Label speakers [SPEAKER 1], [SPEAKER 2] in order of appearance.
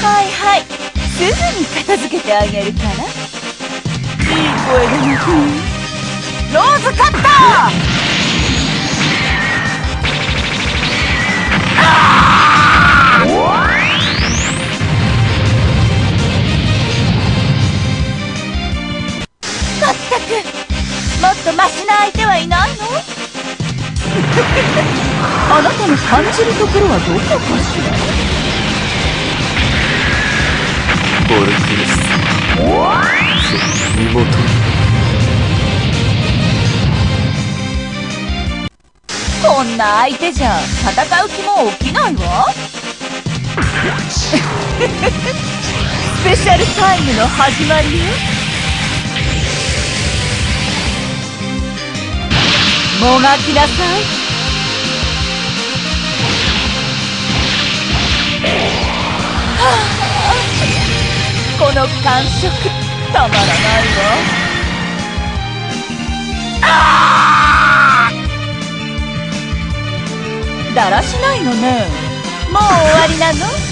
[SPEAKER 1] はいはい、すぐに片付けてあげるから。いい声で泣く。ローズカッター。まったく、もっとマシな相手はいないの？あなたの感じるところはどこかしら？
[SPEAKER 2] オルクルス妹。
[SPEAKER 1] こんな相手じゃ戦う気も起きないわ。スペシャルタイムの始まりよ。もがきなさい。この感触たまらないわ。だらしないのね。もう終わりなの？